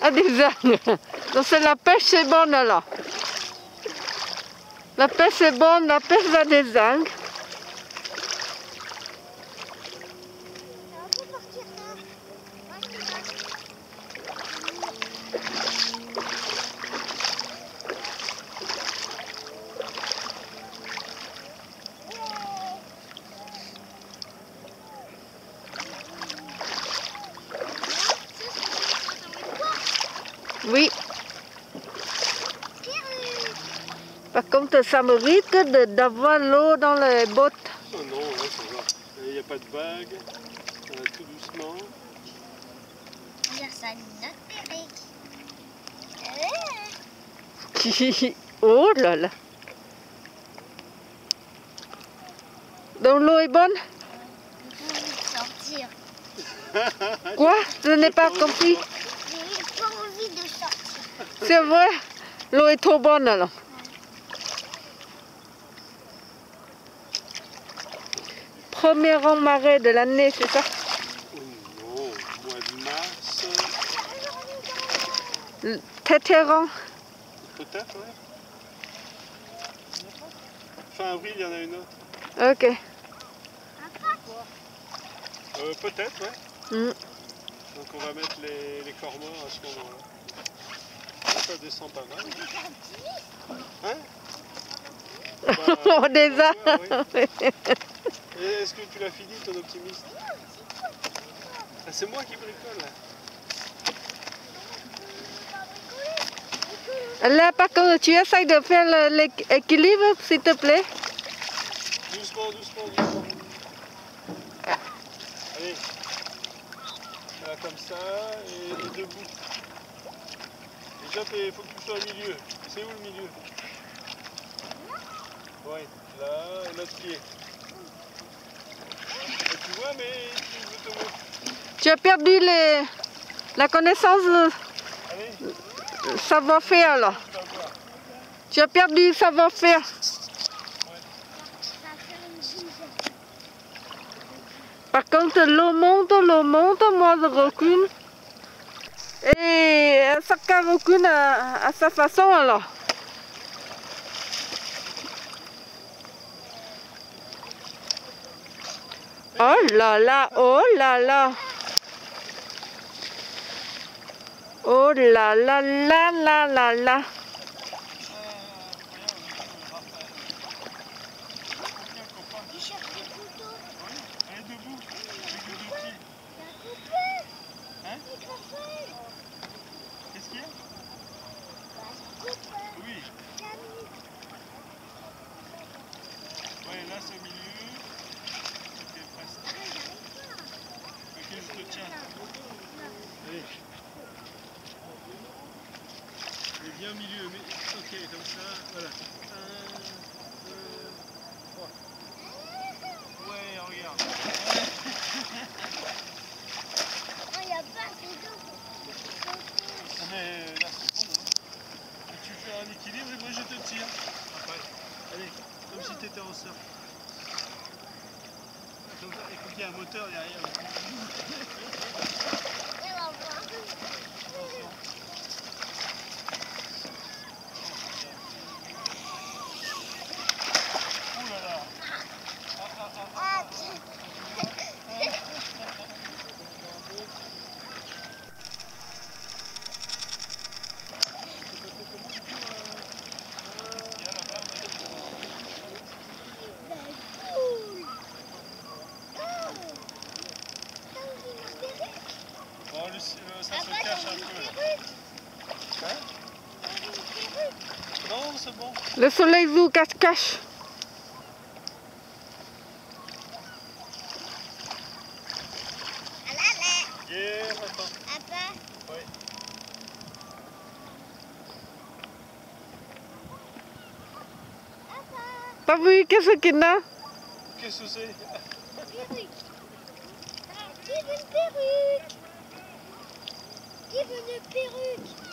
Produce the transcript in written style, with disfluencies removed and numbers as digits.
Ah, des algues. Donc c'est la pêche, c'est bonne là. La pêche est bonne, la pêche a des algues. Oui. Par contre, ça me risque d'avoir l'eau dans les bottes. Oh non, ouais, ça va. Il n'y a pas de vague. On va tout doucement. Dire ça notre perruque. Oh là là. Donc l'eau est bonne? J'ai envie de sortir. Quoi? Je n'ai pas compris. J'ai pas envie de sortir. C'est vrai? L'eau est trop bonne alors. Premier rang marée de l'année, c'est ça? Oh non, mois de mars. Tétéran. Peut-être, ouais. Fin avril, il y en a une autre. Ok. Peut-être, ouais. Mm. Donc on va mettre les cormors à ce moment-là. Ça descend pas mal. Hein? On les a. Oui. Est-ce que tu l'as fini ton optimiste? Ah, c'est moi qui bricole là. Là, par contre, tu essayes de faire l'équilibre, s'il te plaît. Doucement, doucement, doucement. Allez. Voilà, comme ça, et debout. Déjà, il faut que tu sois au milieu. C'est où le milieu? Oui, là, et l'autre pied. Et tu vois, mais tu veux te mettre. Tu as perdu la connaissance Allez, savoir-faire là. tu vas voir. Tu as perdu le savoir-faire. Par contre, l'eau monte, moi je recule. Et chacun recule à sa façon alors. Oh là là, oh là là. Oh là là là là là là. Il cherche des couteaux. Allez, debout, avec les deux pieds. Il a coupé. Hein? Il a coupé. Qu'est-ce qu'il y a? Coupé. Oui. Ouais, là c'est au milieu. Ok, presque. Ok, je te tiens. Allez. Et bien au milieu, mais ok, comme ça, voilà. 1, 2, 3. Ouais, regarde. Non, il n'y a pas assez d'eau. Mais là c'est bon. Hein. Et tu fais un équilibre et moi je te tire. Après. Allez, comme si tu étais en surf. Comme ça, il faut qu'il y ait un moteur derrière. Et on va voir. Attention. Ouh là là. Ah, Bon, ça se cache un peu là. Hein? Non, c'est bon. Le soleil vous cache-cache. Yeah, attends. Papa. Oui. T'as vu qu'est-ce qu'il y a? Qu'est-ce que c'est? Perruque. Qui veut une perruque? Qui veut une perruque?